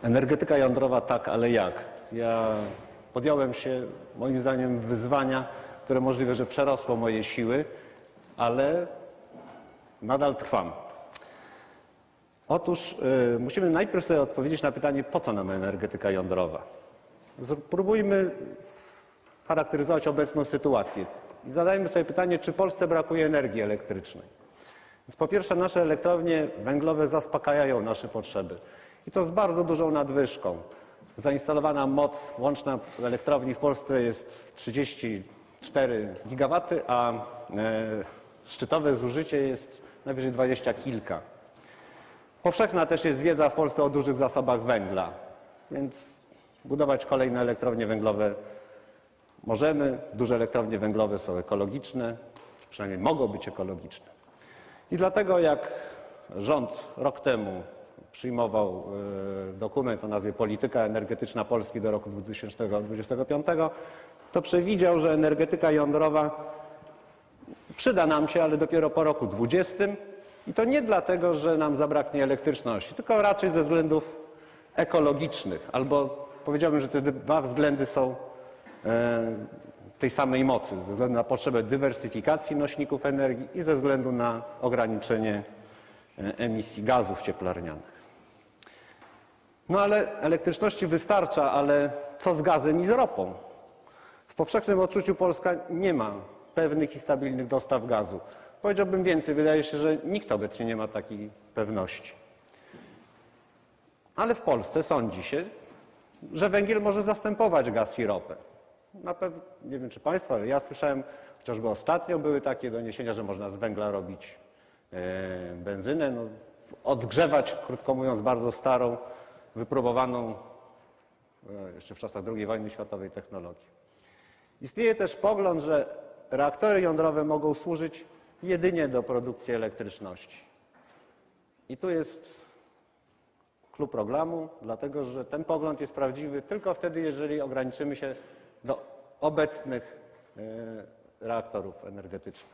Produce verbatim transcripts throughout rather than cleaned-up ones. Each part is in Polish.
Energetyka jądrowa tak, ale jak? Ja podjąłem się, moim zdaniem, wyzwania, które możliwe, że przerosło moje siły, ale nadal trwam. Otóż y, musimy najpierw sobie odpowiedzieć na pytanie, po co nam energetyka jądrowa. Spróbujmy charakteryzować obecną sytuację i zadajmy sobie pytanie, czy Polsce brakuje energii elektrycznej. Więc po pierwsze, nasze elektrownie węglowe zaspokajają nasze potrzeby i to z bardzo dużą nadwyżką. Zainstalowana moc łączna elektrowni w Polsce jest trzydzieści cztery gigawaty, a e, szczytowe zużycie jest najwyżej dwadzieścia kilka. Powszechna też jest wiedza w Polsce o dużych zasobach węgla, więc budować kolejne elektrownie węglowe możemy. Duże elektrownie węglowe są ekologiczne, przynajmniej mogą być ekologiczne. I dlatego jak rząd rok temu przyjmował dokument o nazwie Polityka energetyczna Polski do roku dwa tysiące dwudziestego piątego, to przewidział, że energetyka jądrowa przyda nam się, ale dopiero po roku dwudziestym. I to nie dlatego, że nam zabraknie elektryczności, tylko raczej ze względów ekologicznych, albo powiedziałbym, że te dwa względy są tej samej mocy, ze względu na potrzebę dywersyfikacji nośników energii i ze względu na ograniczenie emisji gazów cieplarnianych. No ale elektryczności wystarcza, ale co z gazem i z ropą? W powszechnym odczuciu Polska nie ma pewnych i stabilnych dostaw gazu. Powiedziałbym więcej, wydaje się, że nikt obecnie nie ma takiej pewności. Ale w Polsce sądzi się, że węgiel może zastępować gaz i ropę. Na pewno, nie wiem czy Państwo, ale ja słyszałem, chociażby ostatnio były takie doniesienia, że można z węgla robić e, benzynę, no, odgrzewać, krótko mówiąc, bardzo starą, wypróbowaną e, jeszcze w czasach drugiej wojny światowej technologię. Istnieje też pogląd, że reaktory jądrowe mogą służyć jedynie do produkcji elektryczności. I tu jest clou programu, dlatego że ten pogląd jest prawdziwy tylko wtedy, jeżeli ograniczymy się do obecnych reaktorów energetycznych.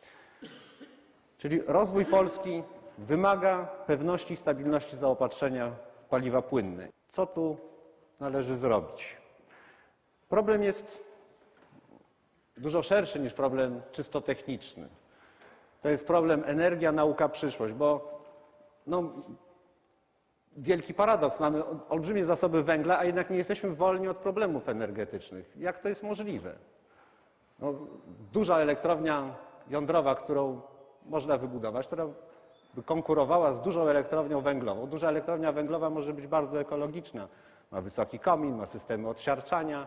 Czyli rozwój Polski wymaga pewności i stabilności zaopatrzenia w paliwa płynne. Co tu należy zrobić? Problem jest dużo szerszy niż problem czysto techniczny. To jest problem energia, nauka, przyszłość, bo no, wielki paradoks. Mamy olbrzymie zasoby węgla, a jednak nie jesteśmy wolni od problemów energetycznych. Jak to jest możliwe? No, duża elektrownia jądrowa, którą można wybudować, która by konkurowała z dużą elektrownią węglową. Duża elektrownia węglowa może być bardzo ekologiczna. Ma wysoki komin, ma systemy odsiarczania.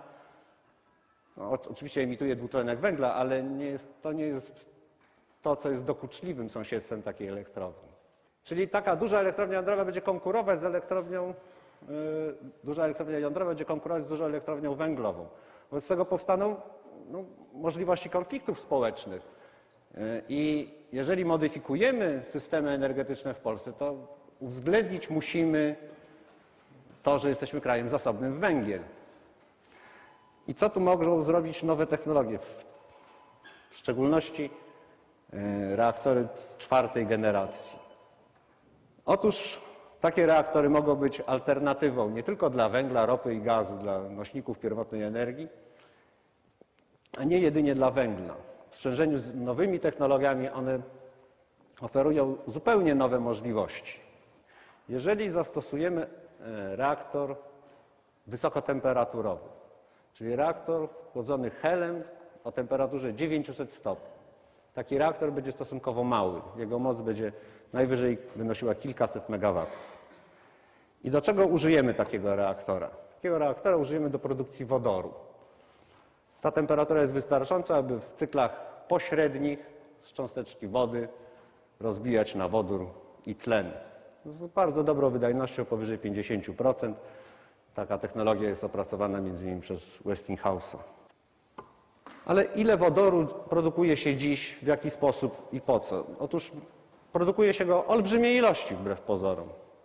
No, oczywiście emituje dwutlenek węgla, ale nie jest, to nie jest to, co jest dokuczliwym sąsiedztwem takiej elektrowni. Czyli taka duża elektrownia jądrowa będzie konkurować z elektrownią, yy, duża elektrownia jądrowa będzie konkurować z dużą elektrownią węglową. Wobec tego powstaną no, możliwości konfliktów społecznych. Yy, I jeżeli modyfikujemy systemy energetyczne w Polsce, to uwzględnić musimy to, że jesteśmy krajem zasobnym w węgiel. I co tu mogą zrobić nowe technologie? W, w szczególności yy, reaktory czwartej generacji. Otóż takie reaktory mogą być alternatywą nie tylko dla węgla, ropy i gazu, dla nośników pierwotnej energii, a nie jedynie dla węgla. W sprzężeniu z nowymi technologiami one oferują zupełnie nowe możliwości. Jeżeli zastosujemy reaktor wysokotemperaturowy, czyli reaktor chłodzony helem o temperaturze dziewięćset stopni, taki reaktor będzie stosunkowo mały. Jego moc będzie najwyżej wynosiła kilkaset megawatów. I do czego użyjemy takiego reaktora? Takiego reaktora użyjemy do produkcji wodoru. Ta temperatura jest wystarczająca, aby w cyklach pośrednich z cząsteczki wody rozbijać na wodór i tlen. Z bardzo dobrą wydajnością powyżej pięćdziesiąt procent. Taka technologia jest opracowana między innymi przez Westinghouse'a. Ale ile wodoru produkuje się dziś, w jaki sposób i po co? Otóż produkuje się go olbrzymiej ilości wbrew pozorom.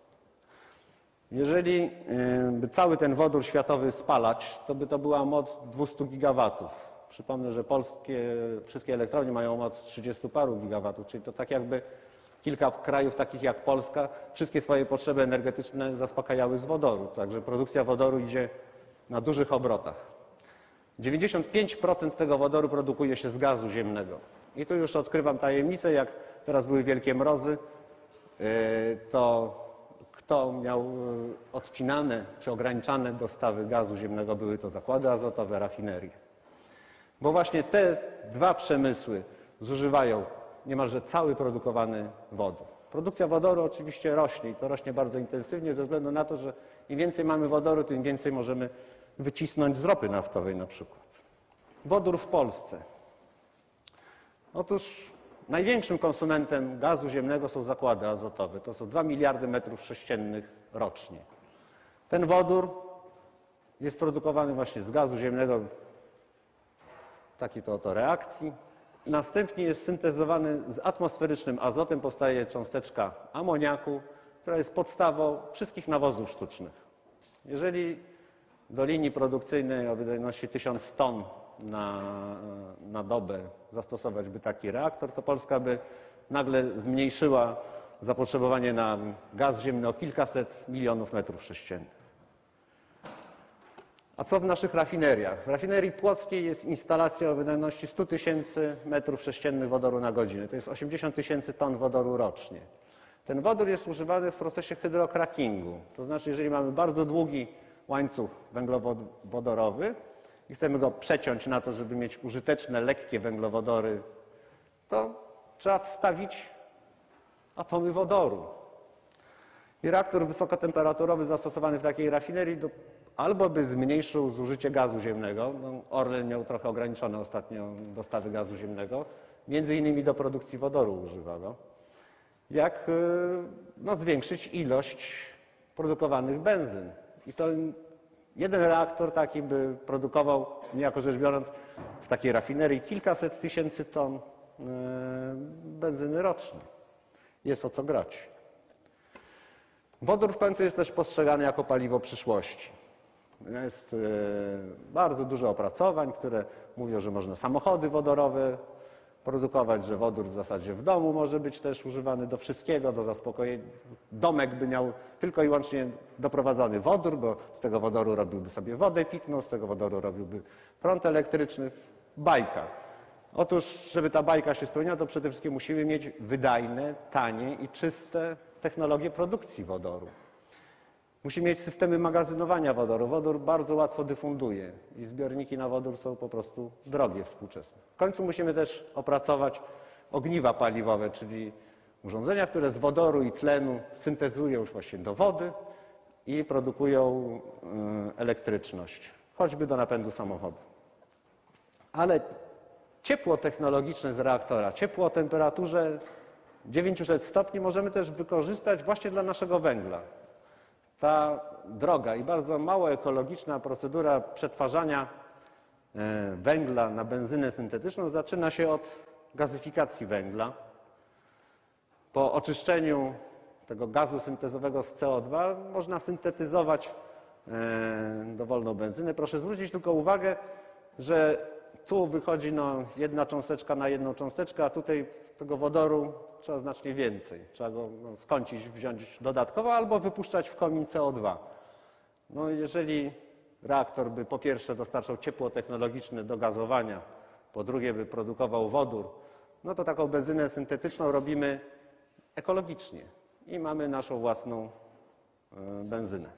Jeżeli by cały ten wodór światowy spalać, to by to była moc dwieście gigawatów. Przypomnę, że polskie wszystkie elektrownie mają moc trzydziestu paru gigawatów, czyli to tak jakby Kilka krajów, takich jak Polska, wszystkie swoje potrzeby energetyczne zaspokajały z wodoru, także produkcja wodoru idzie na dużych obrotach. dziewięćdziesiąt pięć procent tego wodoru produkuje się z gazu ziemnego. I tu już odkrywam tajemnicę, jak teraz były wielkie mrozy, to kto miał odcinane czy ograniczane dostawy gazu ziemnego, były to zakłady azotowe, rafinerie. Bo właśnie te dwa przemysły zużywają niemalże cały produkowany wodór. Produkcja wodoru oczywiście rośnie i to rośnie bardzo intensywnie ze względu na to, że im więcej mamy wodoru, tym więcej możemy wycisnąć z ropy naftowej na przykład. Wodór w Polsce. Otóż największym konsumentem gazu ziemnego są zakłady azotowe. To są dwa miliardy metrów sześciennych rocznie. Ten wodór jest produkowany właśnie z gazu ziemnego w takiej to oto reakcji. Następnie jest syntezowany z atmosferycznym azotem, powstaje cząsteczka amoniaku, która jest podstawą wszystkich nawozów sztucznych. Jeżeli do linii produkcyjnej o wydajności tysiąc ton na, na dobę zastosować by taki reaktor, to Polska by nagle zmniejszyła zapotrzebowanie na gaz ziemny o kilkaset milionów metrów sześciennych. A co w naszych rafineriach? W rafinerii płockiej jest instalacja o wydajności sto tysięcy metrów sześciennych wodoru na godzinę. To jest osiemdziesiąt tysięcy ton wodoru rocznie. Ten wodór jest używany w procesie hydrokrakingu. To znaczy, jeżeli mamy bardzo długi łańcuch węglowodorowy i chcemy go przeciąć na to, żeby mieć użyteczne, lekkie węglowodory, to trzeba wstawić atomy wodoru. I reaktor wysokotemperaturowy zastosowany w takiej rafinerii do, albo by zmniejszył zużycie gazu ziemnego, no Orlen miał trochę ograniczone ostatnio dostawy gazu ziemnego, między innymi do produkcji wodoru używa go, jak no, zwiększyć ilość produkowanych benzyn. I to jeden reaktor taki by produkował, niejako rzecz biorąc, w takiej rafinerii kilkaset tysięcy ton benzyny rocznie. Jest o co grać. Wodór w końcu jest też postrzegany jako paliwo przyszłości. Jest bardzo dużo opracowań, które mówią, że można samochody wodorowe produkować, że wodór w zasadzie w domu może być też używany do wszystkiego, do zaspokojenia. Domek by miał tylko i wyłącznie doprowadzany wodór, bo z tego wodoru robiłby sobie wodę pitną, z tego wodoru robiłby prąd elektryczny. Bajka. Otóż, żeby ta bajka się spełniała, to przede wszystkim musimy mieć wydajne, tanie i czyste technologie produkcji wodoru. Musimy mieć systemy magazynowania wodoru. Wodór bardzo łatwo dyfunduje i zbiorniki na wodór są po prostu drogie współczesne. W końcu musimy też opracować ogniwa paliwowe, czyli urządzenia, które z wodoru i tlenu syntezują już właśnie do wody i produkują elektryczność, choćby do napędu samochodu. Ale ciepło technologiczne z reaktora, ciepło o temperaturze dziewięćset stopni możemy też wykorzystać właśnie dla naszego węgla. Ta droga i bardzo mało ekologiczna procedura przetwarzania węgla na benzynę syntetyczną zaczyna się od gazyfikacji węgla. Po oczyszczeniu tego gazu syntezowego z C O dwa można syntetyzować dowolną benzynę. Proszę zwrócić tylko uwagę, że tu wychodzi no, jedna cząsteczka na jedną cząsteczkę, a tutaj tego wodoru trzeba znacznie więcej. Trzeba go no, skądś wziąć dodatkowo albo wypuszczać w komin C O dwa. No, jeżeli reaktor by po pierwsze dostarczał ciepło technologiczne do gazowania, po drugie by produkował wodór, no to taką benzynę syntetyczną robimy ekologicznie i mamy naszą własną benzynę.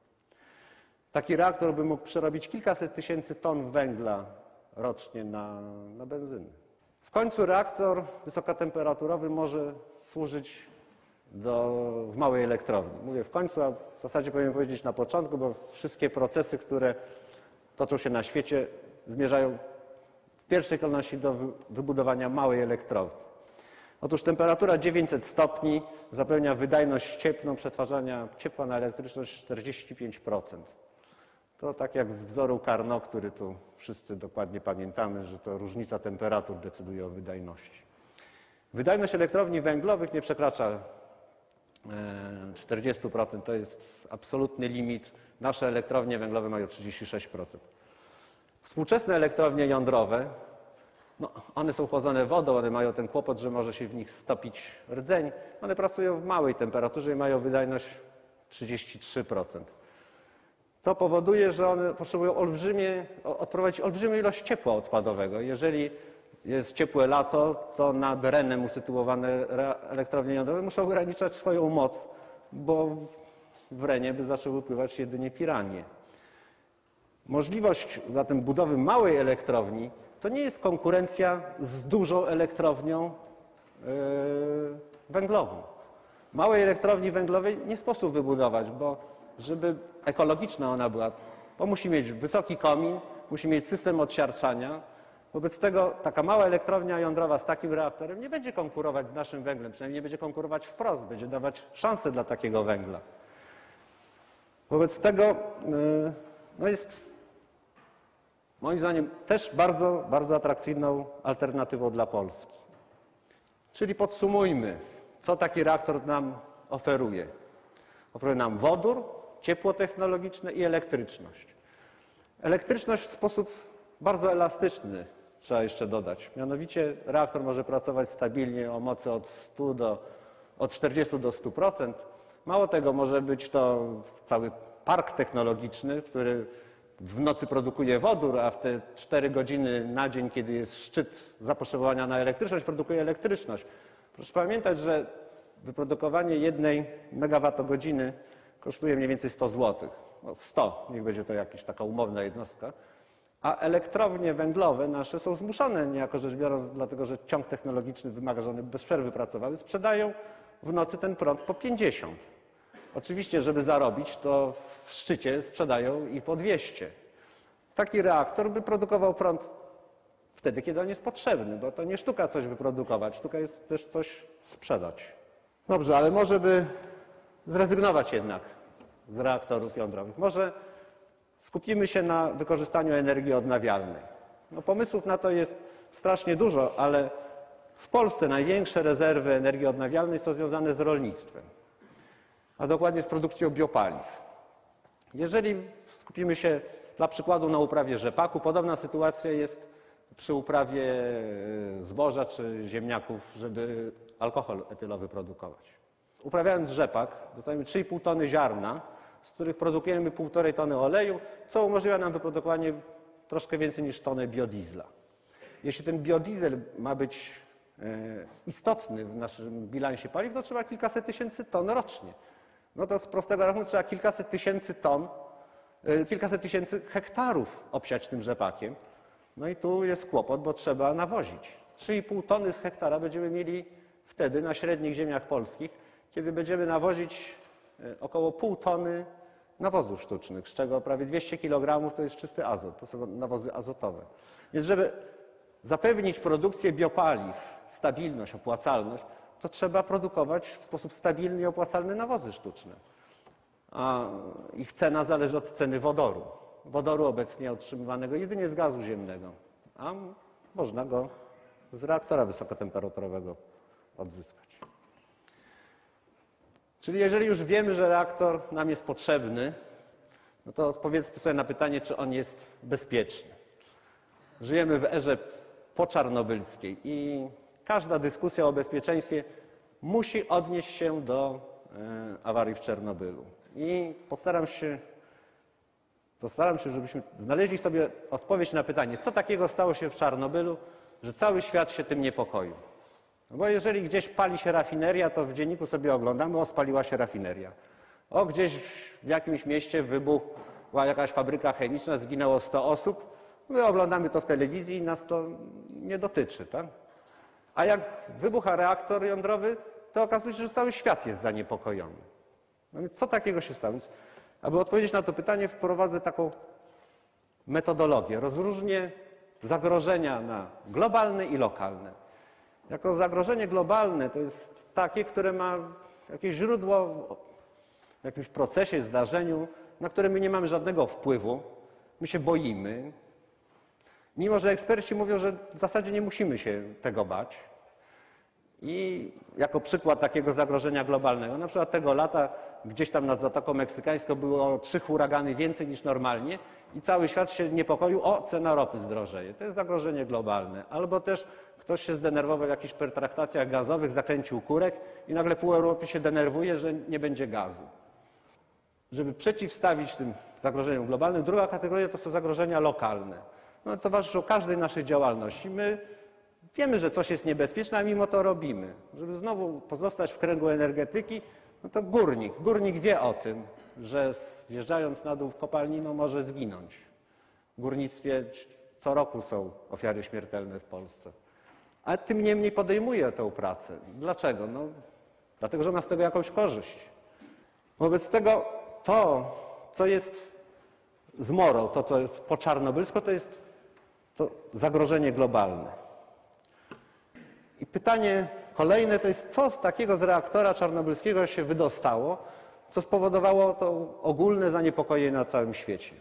Taki reaktor by mógł przerobić kilkaset tysięcy ton węgla rocznie na, na benzynę. W końcu reaktor wysokotemperaturowy może służyć do, w małej elektrowni. Mówię w końcu, a w zasadzie powinien powiedzieć na początku, bo wszystkie procesy, które toczą się na świecie, zmierzają w pierwszej kolejności do wybudowania małej elektrowni. Otóż temperatura dziewięćset stopni zapewnia wydajność cieplną przetwarzania ciepła na elektryczność czterdzieści pięć procent. To tak jak z wzoru Carnot, który tu wszyscy dokładnie pamiętamy, że to różnica temperatur decyduje o wydajności. Wydajność elektrowni węglowych nie przekracza czterdzieści procent, to jest absolutny limit. Nasze elektrownie węglowe mają trzydzieści sześć procent. Współczesne elektrownie jądrowe No, one są chłodzone wodą, one mają ten kłopot, że może się w nich stopić rdzeń. One pracują w małej temperaturze i mają wydajność trzydzieści trzy procent. To powoduje, że one potrzebują olbrzymie, odprowadzić olbrzymią ilość ciepła odpadowego. Jeżeli jest ciepłe lato, to nad Renem usytuowane elektrownie jądrowe muszą ograniczać swoją moc, bo w Renie by zaczęły pływać jedynie piranie. Możliwość zatem budowy małej elektrowni to nie jest konkurencja z dużą elektrownią yy, węglową. Małej elektrowni węglowej nie sposób wybudować, bo żeby ekologiczna ona była, to musi mieć wysoki komin, musi mieć system odsiarczania. Wobec tego taka mała elektrownia jądrowa z takim reaktorem nie będzie konkurować z naszym węglem, przynajmniej nie będzie konkurować wprost, będzie dawać szansę dla takiego węgla. Wobec tego yy, no jest moim zdaniem też bardzo, bardzo atrakcyjną alternatywą dla Polski. Czyli podsumujmy, co taki reaktor nam oferuje. Oferuje nam wodór, ciepło technologiczne i elektryczność. Elektryczność w sposób bardzo elastyczny, trzeba jeszcze dodać. Mianowicie reaktor może pracować stabilnie o mocy od stu do, od czterdziestu do stu procent. Mało tego, może być to cały park technologiczny, który w nocy produkuje wodór, a w te cztery godziny na dzień, kiedy jest szczyt zapotrzebowania na elektryczność, produkuje elektryczność. Proszę pamiętać, że wyprodukowanie jednej megawattogodziny kosztuje mniej więcej sto złotych. No sto, niech będzie to jakaś taka umowna jednostka. A elektrownie węglowe nasze są zmuszone, niejako rzecz biorąc, dlatego że ciąg technologiczny wymaga, że one bez przerwy pracowały, sprzedają w nocy ten prąd po pięćdziesiąt. Oczywiście, żeby zarobić, to w szczycie sprzedają i po dwieście. Taki reaktor by produkował prąd wtedy, kiedy on jest potrzebny, bo to nie sztuka coś wyprodukować, sztuka jest też coś sprzedać. Dobrze, ale może by zrezygnować jednak z reaktorów jądrowych. Może skupimy się na wykorzystaniu energii odnawialnej. No, pomysłów na to jest strasznie dużo, ale w Polsce największe rezerwy energii odnawialnej są związane z rolnictwem, a dokładnie z produkcją biopaliw. Jeżeli skupimy się dla przykładu na uprawie rzepaku, podobna sytuacja jest przy uprawie zboża czy ziemniaków, żeby alkohol etylowy produkować. Uprawiając rzepak, dostajemy trzy i pół tony ziarna, z których produkujemy półtorej tony oleju, co umożliwia nam wyprodukowanie troszkę więcej niż tonę biodiesla. Jeśli ten biodiesel ma być istotny w naszym bilansie paliw, to trzeba kilkaset tysięcy ton rocznie. No to z prostego rachunku trzeba kilkaset tysięcy ton, kilkaset tysięcy hektarów obsiać tym rzepakiem. No i tu jest kłopot, bo trzeba nawozić. trzy i pół tony z hektara będziemy mieli wtedy na średnich ziemiach polskich, kiedy będziemy nawozić około pół tony nawozów sztucznych, z czego prawie dwieście kilogramów to jest czysty azot, to są nawozy azotowe. Więc żeby zapewnić produkcję biopaliw, stabilność, opłacalność, to trzeba produkować w sposób stabilny i opłacalny nawozy sztuczne. A ich cena zależy od ceny wodoru. Wodoru obecnie otrzymywanego jedynie z gazu ziemnego, a można go z reaktora wysokotemperaturowego odzyskać. Czyli jeżeli już wiemy, że reaktor nam jest potrzebny, no to odpowiedzmy sobie na pytanie, czy on jest bezpieczny. Żyjemy w erze poczarnobylskiej i każda dyskusja o bezpieczeństwie musi odnieść się do e, awarii w Czernobylu. I postaram się, postaram się, żebyśmy znaleźli sobie odpowiedź na pytanie, co takiego stało się w Czarnobylu, że cały świat się tym niepokoił. No bo jeżeli gdzieś pali się rafineria, to w dzienniku sobie oglądamy, o, spaliła się rafineria. O, gdzieś w jakimś mieście wybuchła jakaś fabryka chemiczna, zginęło sto osób. My oglądamy to w telewizji i nas to nie dotyczy, tak? A jak wybucha reaktor jądrowy, to okazuje się, że cały świat jest zaniepokojony. No więc co takiego się stało? Więc, aby odpowiedzieć na to pytanie, wprowadzę taką metodologię. Rozróżnię zagrożenia na globalne i lokalne. Jako zagrożenie globalne to jest takie, które ma jakieś źródło w jakimś procesie, zdarzeniu, na które my nie mamy żadnego wpływu. My się boimy. Mimo że eksperci mówią, że w zasadzie nie musimy się tego bać. I jako przykład takiego zagrożenia globalnego, na przykład tego lata gdzieś tam nad Zatoką Meksykańską było trzy huragany więcej niż normalnie i cały świat się niepokoił, o, cena ropy zdrożeje. To jest zagrożenie globalne. Albo też ktoś się zdenerwował w jakichś pertraktacjach gazowych, zakręcił kurek i nagle pół Europy się denerwuje, że nie będzie gazu. Żeby przeciwstawić tym zagrożeniom globalnym, druga kategoria to są zagrożenia lokalne. No, towarzyszą każdej naszej działalności. My wiemy, że coś jest niebezpieczne, a mimo to robimy. Żeby znowu pozostać w kręgu energetyki, no to górnik. Górnik wie o tym, że zjeżdżając na dół w kopalni, no może zginąć. W górnictwie co roku są ofiary śmiertelne w Polsce. Ale tym niemniej podejmuje tę pracę. Dlaczego? No, dlatego, że ma z tego jakąś korzyść. Wobec tego to, co jest zmorą, to, co jest po czarnobylsko, to jest to zagrożenie globalne. I pytanie kolejne to jest, co z takiego z reaktora czarnobylskiego się wydostało, co spowodowało to ogólne zaniepokojenie na całym świecie.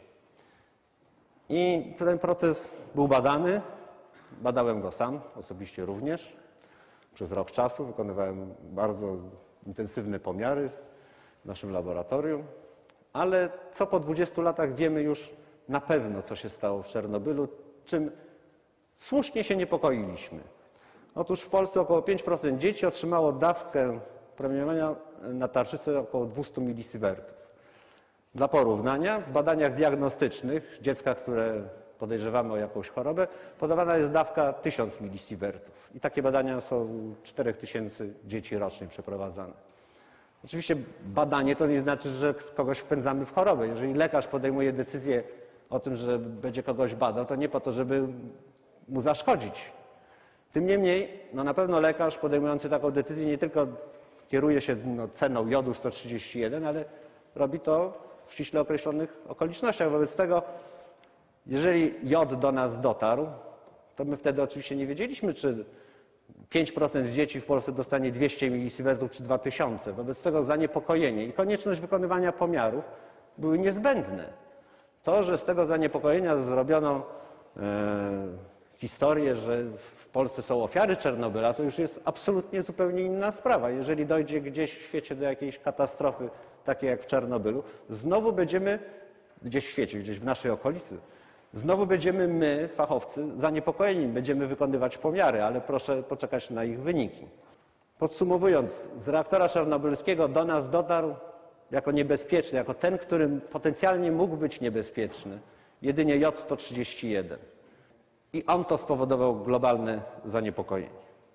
I ten proces był badany, badałem go sam, osobiście również, przez rok czasu, wykonywałem bardzo intensywne pomiary w naszym laboratorium, ale co po dwudziestu latach wiemy już na pewno, co się stało w Czarnobylu, czym słusznie się niepokoiliśmy. Otóż w Polsce około pięć procent dzieci otrzymało dawkę promieniowania na tarczycy około dwieście milisiewertów. Dla porównania, w badaniach diagnostycznych dziecka, które podejrzewamy o jakąś chorobę, podawana jest dawka tysiąc milisiewertów. I takie badania są u czterech tysięcy dzieci rocznie przeprowadzane. Oczywiście badanie to nie znaczy, że kogoś wpędzamy w chorobę. Jeżeli lekarz podejmuje decyzję o tym, że będzie kogoś badał, to nie po to, żeby mu zaszkodzić. Tym niemniej, no na pewno lekarz podejmujący taką decyzję nie tylko kieruje się no, ceną jodu sto trzydzieści jeden, ale robi to w ściśle określonych okolicznościach. Wobec tego, jeżeli jod do nas dotarł, to my wtedy oczywiście nie wiedzieliśmy, czy pięć procent dzieci w Polsce dostanie dwieście milisiewertów czy dwa tysiące. Wobec tego zaniepokojenie i konieczność wykonywania pomiarów były niezbędne. To, że z tego zaniepokojenia zrobiono e, historię, że w Polsce są ofiary Czarnobyla, to już jest absolutnie zupełnie inna sprawa. Jeżeli dojdzie gdzieś w świecie do jakiejś katastrofy, takiej jak w Czarnobylu, znowu będziemy, gdzieś w świecie, gdzieś w naszej okolicy, znowu będziemy my, fachowcy, zaniepokojeni, będziemy wykonywać pomiary, ale proszę poczekać na ich wyniki. Podsumowując, z reaktora czarnobylskiego do nas dotarł jako niebezpieczny, jako ten, którym potencjalnie mógł być niebezpieczny, jedynie jod sto trzydzieści jeden. I on to spowodował globalne zaniepokojenie.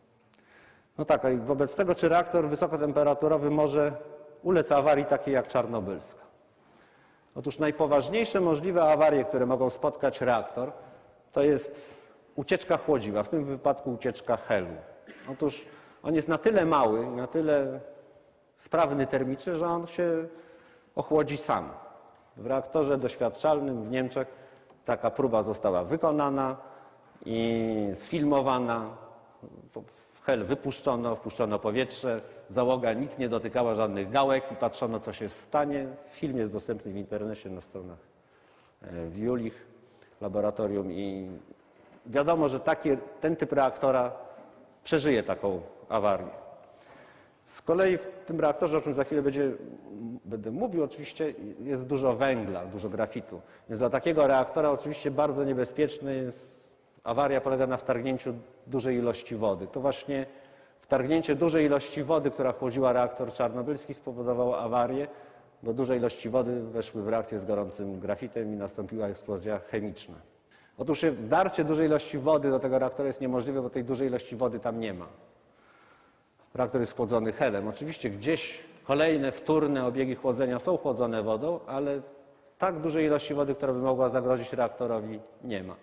No tak, i wobec tego, czy reaktor wysokotemperaturowy może ulec awarii takiej jak czarnobylska? Otóż najpoważniejsze możliwe awarie, które mogą spotkać reaktor, to jest ucieczka chłodziwa, w tym wypadku ucieczka helu. Otóż on jest na tyle mały, na tyle sprawny termicznie, że on się ochłodzi sam. W reaktorze doświadczalnym w Niemczech taka próba została wykonana i sfilmowana. W hel wypuszczono, wpuszczono powietrze, załoga nic nie dotykała żadnych gałek i patrzono, co się stanie. Film jest dostępny w internecie na stronach w Julich laboratorium i wiadomo, że taki, ten typ reaktora przeżyje taką awarię. Z kolei w tym reaktorze, o czym za chwilę będzie, będę mówił, oczywiście jest dużo węgla, dużo grafitu. Więc dla takiego reaktora oczywiście bardzo niebezpieczny jest, awaria polega na wtargnięciu dużej ilości wody. To właśnie wtargnięcie dużej ilości wody, która chłodziła reaktor czarnobylski, spowodowało awarię, bo duże ilości wody weszły w reakcję z gorącym grafitem i nastąpiła eksplozja chemiczna. Otóż wdarcie dużej ilości wody do tego reaktora jest niemożliwe, bo tej dużej ilości wody tam nie ma. Reaktor jest chłodzony helem. Oczywiście gdzieś kolejne wtórne obiegi chłodzenia są chłodzone wodą, ale tak dużej ilości wody, która by mogła zagrozić reaktorowi, nie ma.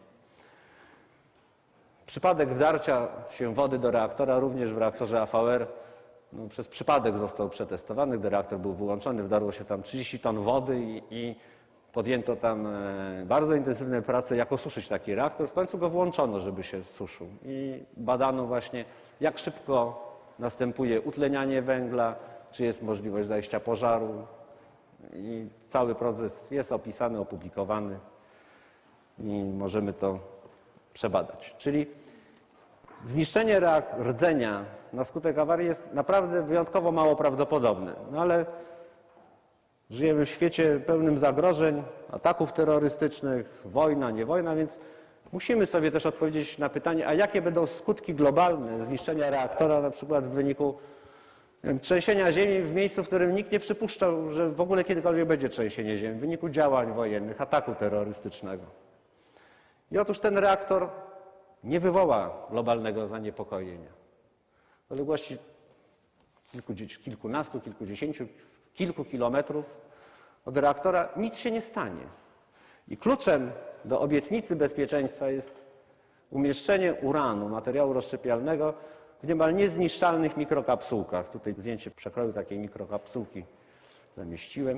Przypadek wdarcia się wody do reaktora również w reaktorze A V R no, przez przypadek został przetestowany. Gdy reaktor był wyłączony, wdarło się tam trzydzieści ton wody i, i podjęto tam e, bardzo intensywne prace, jak osuszyć taki reaktor. W końcu go włączono, żeby się suszył i badano właśnie, jak szybko następuje utlenianie węgla, czy jest możliwość zajścia pożaru. I cały proces jest opisany, opublikowany i możemy to przebadać. Czyli Zniszczenie rdzenia na skutek awarii jest naprawdę wyjątkowo mało prawdopodobne. No ale żyjemy w świecie pełnym zagrożeń, ataków terrorystycznych, wojna, nie wojna, więc musimy sobie też odpowiedzieć na pytanie, a jakie będą skutki globalne zniszczenia reaktora, na przykład w wyniku nie wiem, trzęsienia ziemi w miejscu, w którym nikt nie przypuszczał, że w ogóle kiedykolwiek będzie trzęsienie ziemi, w wyniku działań wojennych, ataku terrorystycznego. I otóż ten reaktor nie wywoła globalnego zaniepokojenia. W odległości kilku, kilkunastu, kilkudziesięciu, kilku kilometrów od reaktora nic się nie stanie. I kluczem do obietnicy bezpieczeństwa jest umieszczenie uranu, materiału rozszczepialnego, w niemal niezniszczalnych mikrokapsułkach. Tutaj zdjęcie przekroju takiej mikrokapsułki zamieściłem.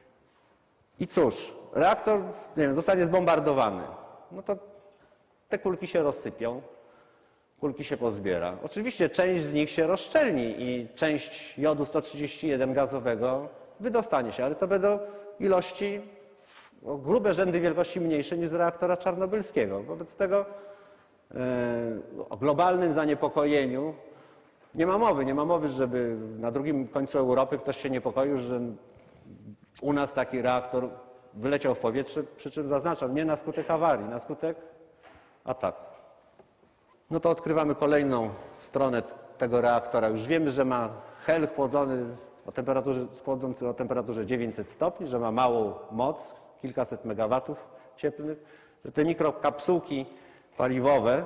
I cóż, reaktor nie wiem, zostanie zbombardowany. No to te kulki się rozsypią, kulki się pozbiera. Oczywiście część z nich się rozszczelni i część jodu sto trzydzieści jeden gazowego wydostanie się, ale to będą ilości o grube rzędy wielkości mniejsze niż z reaktora czarnobylskiego. Wobec tego e, o globalnym zaniepokojeniu nie ma mowy. Nie ma mowy, żeby na drugim końcu Europy ktoś się niepokoił, że u nas taki reaktor wyleciał w powietrze, przy czym zaznaczam, nie na skutek awarii, na skutek ataku. No to odkrywamy kolejną stronę tego reaktora. Już wiemy, że ma hel chłodzony o temperaturze, chłodzący o temperaturze dziewięćset stopni, że ma małą moc, kilkaset megawatów cieplnych, że te mikrokapsułki paliwowe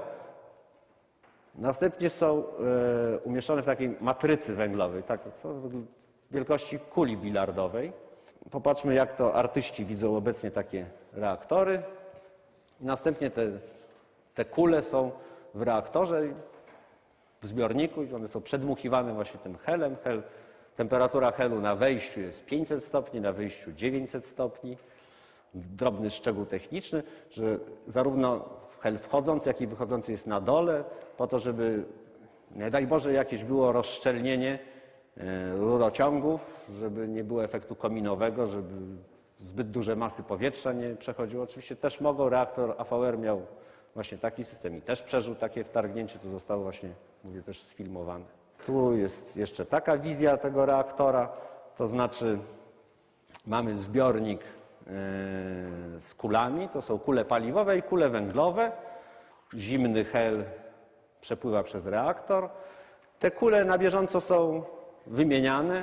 następnie są e, umieszczone w takiej matrycy węglowej, tak, wielkości kuli bilardowej. Popatrzmy, jak to artyści widzą obecnie takie reaktory. I następnie te, te kule są w reaktorze, w zbiorniku i one są przedmuchiwane właśnie tym helem. Hel, temperatura helu na wejściu jest pięćset stopni, na wyjściu dziewięćset stopni. Drobny szczegół techniczny, że zarówno hel wchodzący, jak i wychodzący jest na dole, po to, żeby, nie daj Boże, jakieś było rozszczelnienie rurociągów, żeby nie było efektu kominowego, żeby zbyt duże masy powietrza nie przechodziło. Oczywiście też mogą, reaktor A V R miał właśnie taki system i też przeżył takie wtargnięcie, co zostało właśnie, mówię, też sfilmowane. Tu jest jeszcze taka wizja tego reaktora, to znaczy mamy zbiornik z kulami, to są kule paliwowe i kule węglowe. Zimny hel przepływa przez reaktor. Te kule na bieżąco są wymieniane.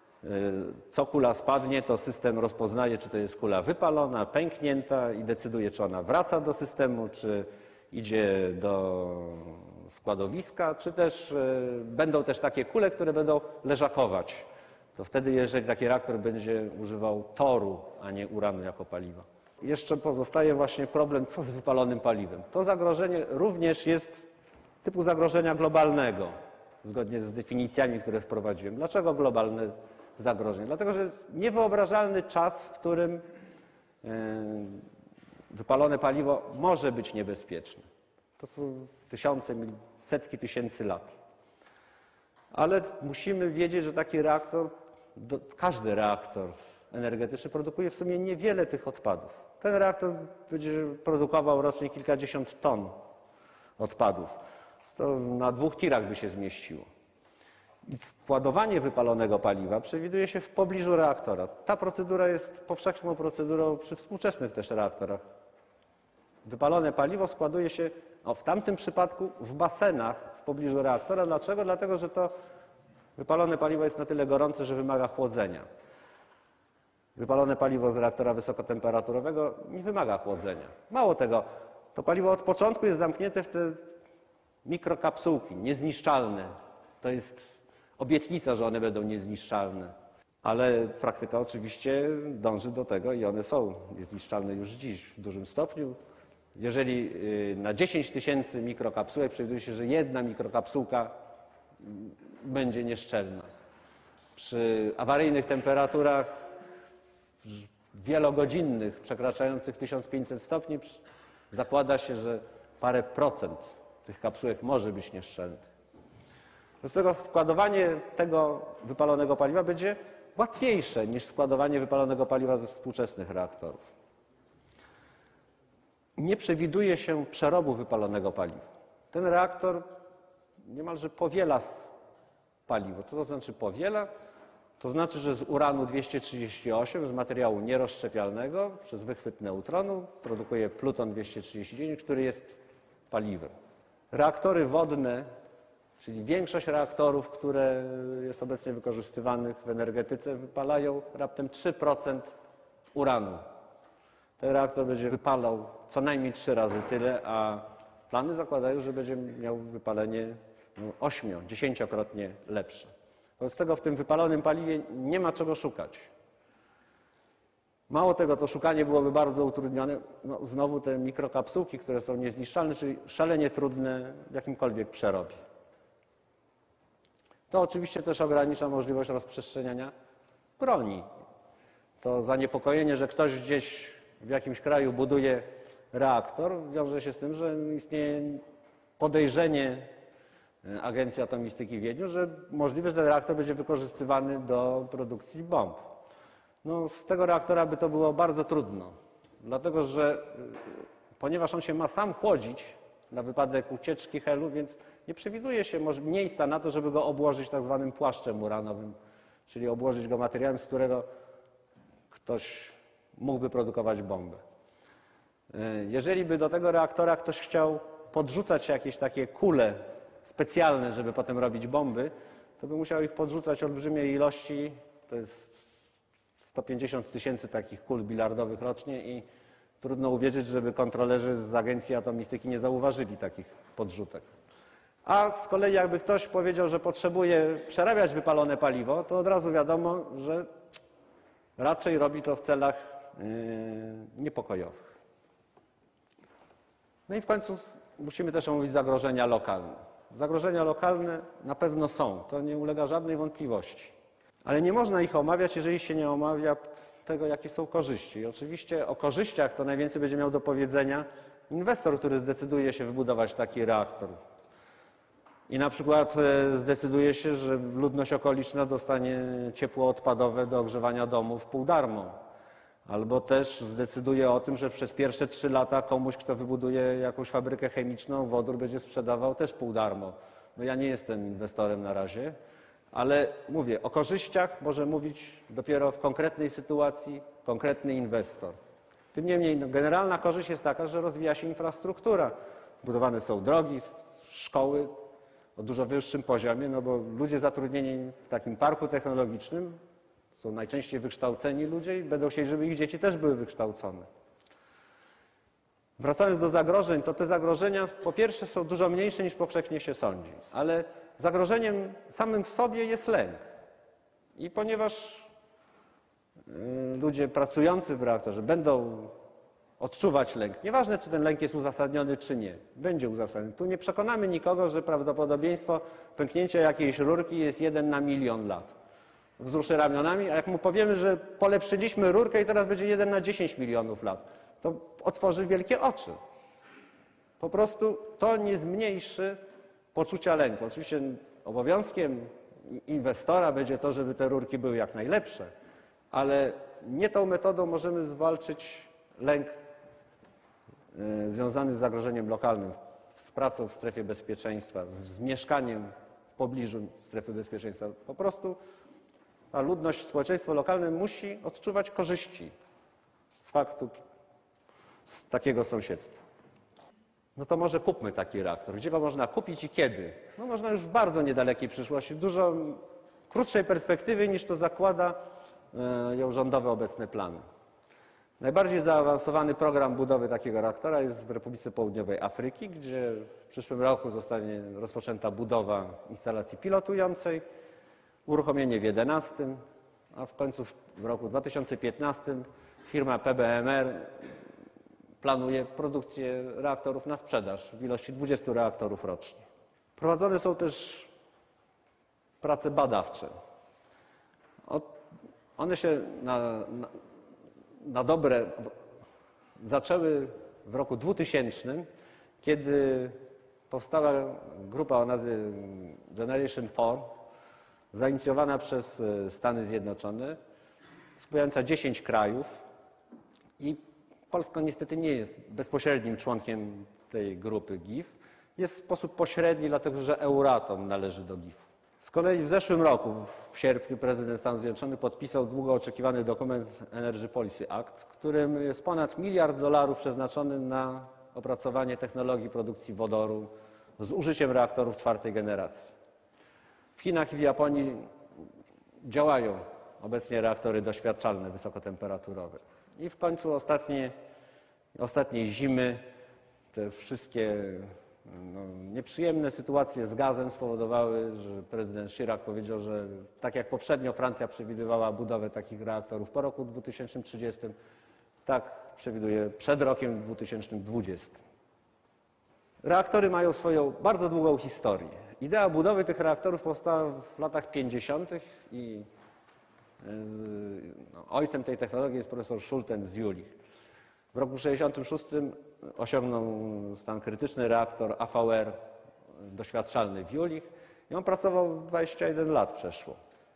Co kula spadnie, to system rozpoznaje, czy to jest kula wypalona, pęknięta i decyduje, czy ona wraca do systemu, czy idzie do składowiska, czy też będą też takie kule, które będą leżakować. To wtedy, jeżeli taki reaktor będzie używał toru, a nie uranu jako paliwa. Jeszcze pozostaje właśnie problem, co z wypalonym paliwem. To zagrożenie również jest typu zagrożenia globalnego, zgodnie z definicjami, które wprowadziłem. Dlaczego globalne zagrożenie? Dlatego, że jest niewyobrażalny czas, w którym wypalone paliwo może być niebezpieczne. To są tysiące, setki tysięcy lat. Ale musimy wiedzieć, że taki reaktor, każdy reaktor energetyczny produkuje w sumie niewiele tych odpadów. Ten reaktor będzie produkował rocznie kilkadziesiąt ton odpadów. To na dwóch tirach by się zmieściło. I składowanie wypalonego paliwa przewiduje się w pobliżu reaktora. Ta procedura jest powszechną procedurą przy współczesnych też reaktorach. Wypalone paliwo składuje się, no w tamtym przypadku, w basenach w pobliżu reaktora. Dlaczego? Dlatego, że to wypalone paliwo jest na tyle gorące, że wymaga chłodzenia. Wypalone paliwo z reaktora wysokotemperaturowego nie wymaga chłodzenia. Mało tego, to paliwo od początku jest zamknięte w te mikrokapsułki, niezniszczalne. To jest obietnica, że one będą niezniszczalne. Ale praktyka oczywiście dąży do tego i one są niezniszczalne już dziś w dużym stopniu. Jeżeli na dziesięć tysięcy mikrokapsułek przewiduje się, że jedna mikrokapsułka będzie nieszczelna. Przy awaryjnych temperaturach wielogodzinnych, przekraczających tysiąc pięćset stopni, zakłada się, że parę procent tych kapsułek może być nieszczelnych. Z tego składowanie tego wypalonego paliwa będzie łatwiejsze niż składowanie wypalonego paliwa ze współczesnych reaktorów. Nie przewiduje się przerobu wypalonego paliwa. Ten reaktor niemalże powiela paliwo. Co to znaczy powiela? To znaczy, że z uranu dwieście trzydzieści osiem, z materiału nierozszczepialnego, przez wychwyt neutronu produkuje pluton dwieście trzydzieści dziewięć, który jest paliwem. Reaktory wodne, czyli większość reaktorów, które jest obecnie wykorzystywanych w energetyce, wypalają raptem trzy procent uranu. Ten reaktor będzie wypalał co najmniej trzy razy tyle, a plany zakładają, że będzie miał wypalenie no, ośmiu, dziesięciokrotnie lepsze. Wobec tego w tym wypalonym paliwie nie ma czego szukać. Mało tego, to szukanie byłoby bardzo utrudnione. No, znowu te mikrokapsułki, które są niezniszczalne, czyli szalenie trudne w jakimkolwiek przerobie. To oczywiście też ogranicza możliwość rozprzestrzeniania broni. To zaniepokojenie, że ktoś gdzieś w jakimś kraju buduje reaktor, wiąże się z tym, że istnieje podejrzenie Agencji Atomistyki w Wiedniu, że możliwe, że ten reaktor będzie wykorzystywany do produkcji bomb. No, z tego reaktora by to było bardzo trudno, dlatego że ponieważ on się ma sam chłodzić na wypadek ucieczki helu, więc nie przewiduje się miejsca na to, żeby go obłożyć tak zwanym płaszczem uranowym, czyli obłożyć go materiałem, z którego ktoś mógłby produkować bombę. Jeżeli by do tego reaktora ktoś chciał podrzucać jakieś takie kule specjalne, żeby potem robić bomby, to by musiał ich podrzucać olbrzymiej ilości, to jest sto pięćdziesiąt tysięcy takich kul bilardowych rocznie i trudno uwierzyć, żeby kontrolerzy z Agencji Atomistyki nie zauważyli takich podrzutek. A z kolei jakby ktoś powiedział, że potrzebuje przerabiać wypalone paliwo, to od razu wiadomo, że raczej robi to w celach yy, niepokojowych. No i w końcu musimy też omówić zagrożenia lokalne. Zagrożenia lokalne na pewno są, to nie ulega żadnej wątpliwości. Ale nie można ich omawiać, jeżeli się nie omawia tego, jakie są korzyści. I oczywiście o korzyściach to najwięcej będzie miał do powiedzenia inwestor, który zdecyduje się wybudować taki reaktor. I na przykład zdecyduje się, że ludność okoliczna dostanie ciepło odpadowe do ogrzewania domów pół darmo. Albo też zdecyduje o tym, że przez pierwsze trzy lata komuś, kto wybuduje jakąś fabrykę chemiczną, wodór będzie sprzedawał też pół darmo. No ja nie jestem inwestorem na razie, ale mówię, o korzyściach może mówić dopiero w konkretnej sytuacji konkretny inwestor. Tym niemniej no, generalna korzyść jest taka, że rozwija się infrastruktura. Budowane są drogi, szkoły o dużo wyższym poziomie, no bo ludzie zatrudnieni w takim parku technologicznym są najczęściej wykształceni ludzie i będą chcieli, żeby ich dzieci też były wykształcone. Wracając do zagrożeń, to te zagrożenia po pierwsze są dużo mniejsze niż powszechnie się sądzi, ale zagrożeniem samym w sobie jest lęk. I ponieważ ludzie pracujący w reaktorze będą odczuwać lęk, nieważne czy ten lęk jest uzasadniony czy nie, będzie uzasadniony. Tu nie przekonamy nikogo, że prawdopodobieństwo pęknięcia jakiejś rurki jest jeden na milion lat. Wzruszy ramionami, a jak mu powiemy, że polepszyliśmy rurkę i teraz będzie jeden na dziesięć milionów lat, to otworzy wielkie oczy. Po prostu to nie zmniejszy poczucia lęku. Oczywiście obowiązkiem inwestora będzie to, żeby te rurki były jak najlepsze, ale nie tą metodą możemy zwalczyć lęk związany z zagrożeniem lokalnym, z pracą w strefie bezpieczeństwa, z mieszkaniem w pobliżu strefy bezpieczeństwa. Po prostu ta ludność, społeczeństwo lokalne musi odczuwać korzyści z faktu z takiego sąsiedztwa. No to może kupmy taki reaktor. Gdzie go można kupić i kiedy? No można już w bardzo niedalekiej przyszłości, w dużo krótszej perspektywie niż to zakłada ją rządowe obecne plany. Najbardziej zaawansowany program budowy takiego reaktora jest w Republice Południowej Afryki, gdzie w przyszłym roku zostanie rozpoczęta budowa instalacji pilotującej, uruchomienie w jedenastym, a w końcu w roku dwa tysiące piętnastym firma P B M R planuje produkcję reaktorów na sprzedaż w ilości dwudziestu reaktorów rocznie. Prowadzone są też prace badawcze. One się na, na, na dobre zaczęły w roku dwutysięcznym, kiedy powstała grupa o nazwie Generation cztery, zainicjowana przez Stany Zjednoczone, skupiająca dziesięć krajów i Polska niestety nie jest bezpośrednim członkiem tej grupy G I F. jest w sposób pośredni, dlatego że Euratom należy do gifu. Z kolei w zeszłym roku, w sierpniu, prezydent Stanów Zjednoczonych podpisał długo oczekiwany dokument Energy Policy Act, w którym jest ponad miliard dolarów przeznaczony na opracowanie technologii produkcji wodoru z użyciem reaktorów czwartej generacji. W Chinach i w Japonii działają obecnie reaktory doświadczalne wysokotemperaturowe. I w końcu ostatnie, ostatniej zimy te wszystkie no, nieprzyjemne sytuacje z gazem spowodowały, że prezydent Chirac powiedział, że tak jak poprzednio Francja przewidywała budowę takich reaktorów po roku dwa tysiące trzydziestym, tak przewiduje przed rokiem dwa tysiące dwudziestym. Reaktory mają swoją bardzo długą historię. Idea budowy tych reaktorów powstała w latach pięćdziesiątych i no, ojcem tej technologii jest profesor Schulten z Jülich. W roku tysiąc dziewięćset sześćdziesiątym szóstym osiągnął stan krytyczny reaktor A V R doświadczalny w Jülich i on pracował dwadzieścia jeden lat przeszło.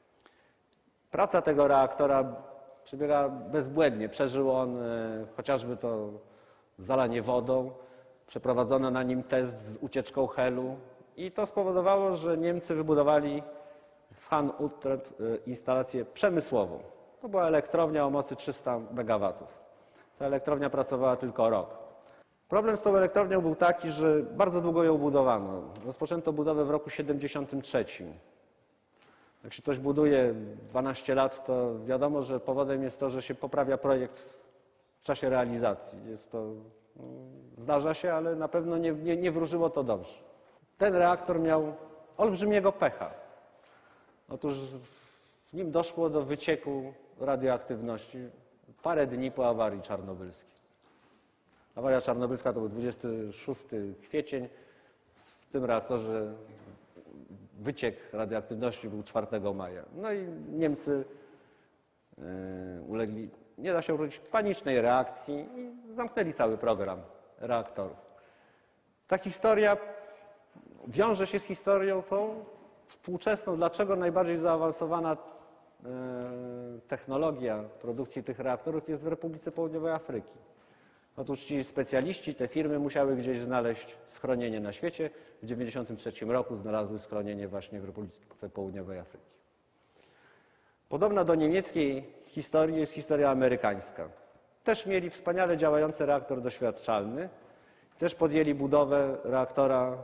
Praca tego reaktora przebiega bezbłędnie. Przeżył on chociażby to zalanie wodą, przeprowadzono na nim test z ucieczką helu i to spowodowało, że Niemcy wybudowali w Han-Utrep instalację przemysłową. To była elektrownia o mocy trzysta megawatów. Ta elektrownia pracowała tylko rok. Problem z tą elektrownią był taki, że bardzo długo ją budowano. Rozpoczęto budowę w roku tysiąc dziewięćset siedemdziesiątym trzecim. Jak się coś buduje dwanaście lat, to wiadomo, że powodem jest to, że się poprawia projekt w czasie realizacji. Jest to, no, zdarza się, ale na pewno nie, nie, nie wróżyło to dobrze. Ten reaktor miał olbrzymiego pecha. Otóż w nim doszło do wycieku radioaktywności parę dni po awarii czarnobylskiej. Awaria czarnobylska to był dwudziestego szóstego kwietnia. W tym reaktorze wyciek radioaktywności był czwartego maja. No i Niemcy yy, ulegli, nie da się ukryć, panicznej reakcji i zamknęli cały program reaktorów. Ta historia wiąże się z historią tą współczesną. Dlaczego najbardziej zaawansowana technologia produkcji tych reaktorów jest w Republice Południowej Afryki? Otóż ci specjaliści, te firmy musiały gdzieś znaleźć schronienie na świecie. W tysiąc dziewięćset dziewięćdziesiątym trzecim roku znalazły schronienie właśnie w Republice Południowej Afryki. Podobna do niemieckiej historii jest historia amerykańska. Też mieli wspaniale działający reaktor doświadczalny. Też podjęli budowę reaktora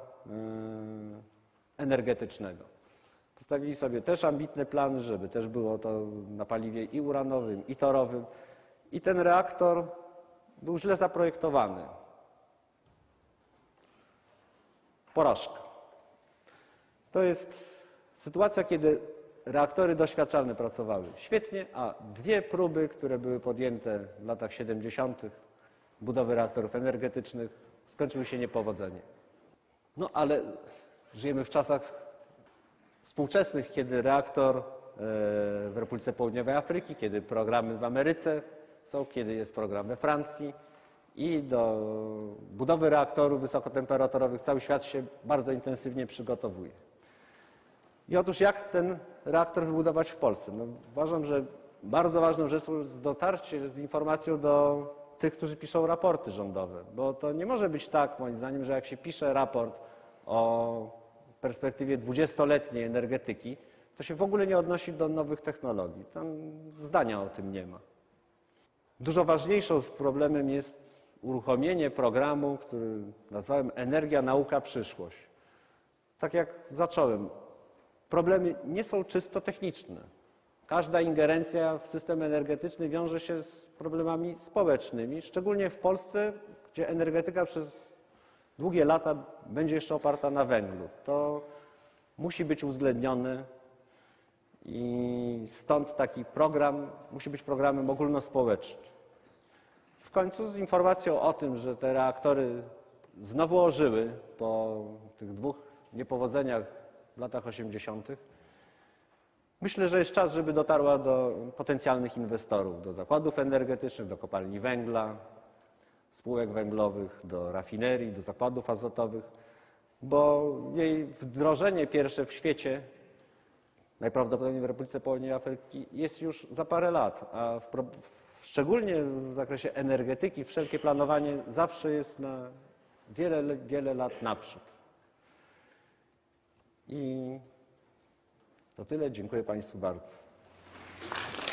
energetycznego. Postawili sobie też ambitny plan, żeby też było to na paliwie i uranowym, i torowym. I ten reaktor był źle zaprojektowany. Porażka. To jest sytuacja, kiedy reaktory doświadczalne pracowały świetnie, a dwie próby, które były podjęte w latach siedemdziesiątych budowy reaktorów energetycznych, skończyły się niepowodzeniem. No ale żyjemy w czasach współczesnych, kiedy reaktor w Republice Południowej Afryki, kiedy programy w Ameryce są, kiedy jest program we Francji i do budowy reaktorów wysokotemperaturowych cały świat się bardzo intensywnie przygotowuje. I otóż jak ten reaktor wybudować w Polsce? No, uważam, że bardzo ważną rzeczą jest dotarcie z informacją do tych, którzy piszą raporty rządowe, bo to nie może być tak, moim zdaniem, że jak się pisze raport o perspektywie dwudziestoletniej energetyki, to się w ogóle nie odnosi do nowych technologii. Tam zdania o tym nie ma. Dużo ważniejszym problemem jest uruchomienie programu, który nazwałem Energia, Nauka, Przyszłość. Tak jak zacząłem, problemy nie są czysto techniczne. Każda ingerencja w system energetyczny wiąże się z problemami społecznymi, szczególnie w Polsce, gdzie energetyka przez długie lata będzie jeszcze oparta na węglu. To musi być uwzględnione i stąd taki program musi być programem ogólnospołecznym. W końcu z informacją o tym, że te reaktory znowu ożyły po tych dwóch niepowodzeniach w latach osiemdziesiątych, myślę, że jest czas, żeby dotarła do potencjalnych inwestorów, do zakładów energetycznych, do kopalni węgla, spółek węglowych, do rafinerii, do zakładów azotowych, bo jej wdrożenie pierwsze w świecie, najprawdopodobniej w Republice Południowej Afryki, jest już za parę lat, a w, szczególnie w zakresie energetyki wszelkie planowanie zawsze jest na wiele, wiele lat naprzód. I to tyle. Dziękuję Państwu bardzo.